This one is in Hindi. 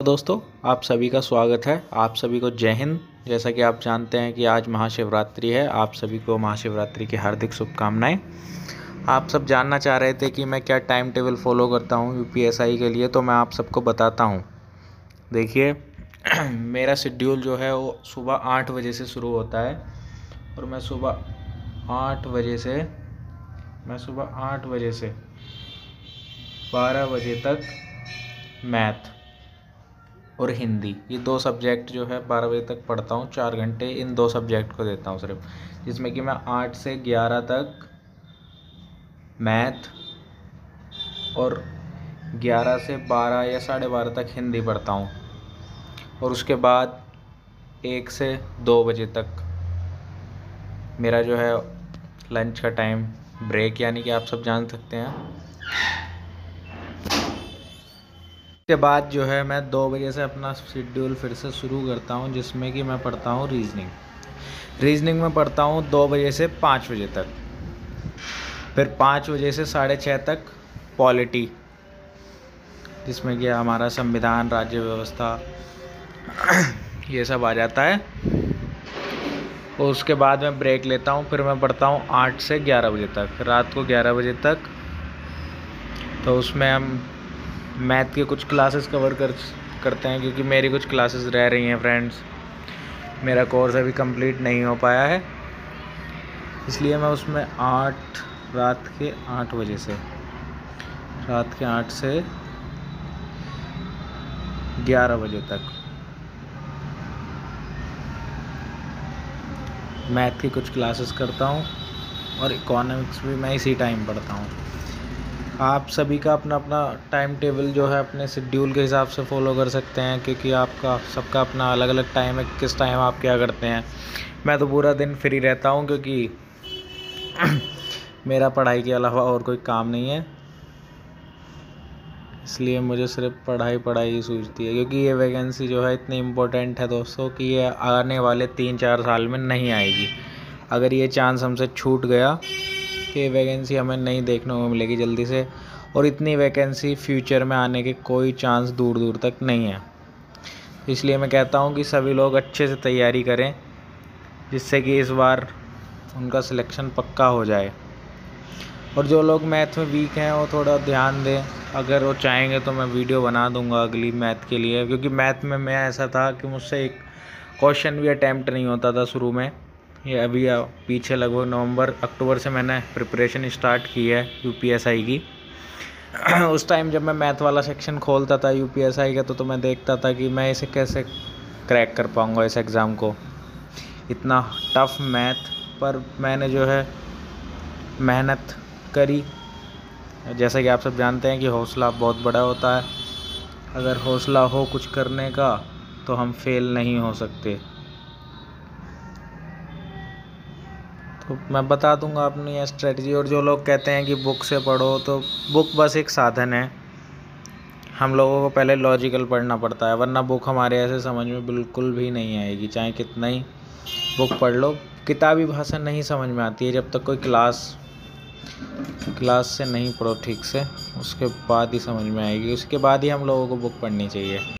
दोस्तों, आप सभी का स्वागत है। आप सभी को जय हिंद। जैसा कि आप जानते हैं कि आज महाशिवरात्रि है। आप सभी को महाशिवरात्रि की हार्दिक शुभकामनाएं। आप सब जानना चाह रहे थे कि मैं क्या टाइम टेबल फॉलो करता हूं यूपीएसआई के लिए, तो मैं आप सबको बताता हूं। देखिए मेरा शेड्यूल जो है वो सुबह 8 बजे से शुरू होता है और मैं सुबह 8 बजे से 12 बजे तक मैथ और हिंदी, ये 2 सब्जेक्ट जो है 12 बजे तक पढ़ता हूँ। 4 घंटे इन 2 सब्जेक्ट को देता हूँ सिर्फ, जिसमें कि मैं 8 से 11 तक मैथ और 11 से 12 या 12:30 तक हिंदी पढ़ता हूँ। और उसके बाद 1 से 2 बजे तक मेरा जो है लंच का टाइम, ब्रेक, यानी कि आप सब जान सकते हैं। उसके बाद जो है मैं 2 बजे से अपना शेड्यूल फिर से शुरू करता हूँ, जिसमें कि मैं पढ़ता हूँ रीजनिंग में पढ़ता हूँ 2 बजे से 5 बजे तक। फिर 5 बजे से 6:30 तक पॉलिटी, जिसमें कि हमारा संविधान, राज्य व्यवस्था ये सब आ जाता है। और उसके बाद मैं ब्रेक लेता हूँ। फिर मैं पढ़ता हूँ 8 से 11 बजे तक, रात को 11 बजे तक। तो उसमें हम मैथ के कुछ क्लासेस कवर करते हैं, क्योंकि मेरी कुछ क्लासेस रह रही हैं फ्रेंड्स। मेरा कोर्स अभी कंप्लीट नहीं हो पाया है, इसलिए मैं उसमें रात के 8 से 11 बजे तक मैथ की कुछ क्लासेस करता हूँ और इकोनॉमिक्स भी मैं इसी टाइम पढ़ता हूँ। आप सभी का अपना अपना टाइम टेबल जो है अपने शेड्यूल के हिसाब से फॉलो कर सकते हैं, क्योंकि आपका सबका अपना अलग अलग टाइम है, किस टाइम आप क्या करते हैं। मैं तो पूरा दिन फ्री रहता हूँ, क्योंकि मेरा पढ़ाई के अलावा और कोई काम नहीं है, इसलिए मुझे सिर्फ पढ़ाई ही सूझती है। क्योंकि ये वैकेंसी जो है इतनी इम्पोर्टेंट है दोस्तों कि ये आने वाले 3-4 साल में नहीं आएगी। अगर ये चांस हमसे छूट गया तो ये वैकेंसी हमें नहीं देखने को मिलेगी जल्दी से, और इतनी वैकेंसी फ्यूचर में आने के कोई चांस दूर दूर तक नहीं है। इसलिए मैं कहता हूँ कि सभी लोग अच्छे से तैयारी करें, जिससे कि इस बार उनका सिलेक्शन पक्का हो जाए। और जो लोग मैथ में वीक हैं वो थोड़ा ध्यान दें। अगर वो चाहेंगे तो मैं वीडियो बना दूंगा अगली मैथ के लिए, क्योंकि मैथ में मैं ऐसा था कि मुझसे एक क्वेश्चन भी अटैम्प्ट नहीं होता था शुरू में। ये अभी पीछे लगभग अक्टूबर से मैंने प्रिपरेशन स्टार्ट की है यूपीएसआई की। उस टाइम जब मैं मैथ वाला सेक्शन खोलता था यूपीएसआई का, तो मैं देखता था कि मैं इसे कैसे क्रैक कर पाऊँगा, इस एग्ज़ाम को। इतना टफ मैथ, पर मैंने जो है मेहनत करी। जैसा कि आप सब जानते हैं कि हौसला बहुत बड़ा होता है। अगर हौसला हो कुछ करने का तो हम फेल नहीं हो सकते। तो मैं बता दूंगा अपनी यह स्ट्रेटजी। और जो लोग कहते हैं कि बुक से पढ़ो, तो बुक बस एक साधन है। हम लोगों को पहले लॉजिकल पढ़ना पड़ता है, वरना बुक हमारे ऐसे समझ में बिल्कुल भी नहीं आएगी, चाहे कितना ही बुक पढ़ लो। किताबी भाषा नहीं समझ में आती है जब तक कोई क्लास से नहीं पढ़ो ठीक से, उसके बाद ही समझ में आएगी। उसके बाद ही हम लोगों को बुक पढ़नी चाहिए।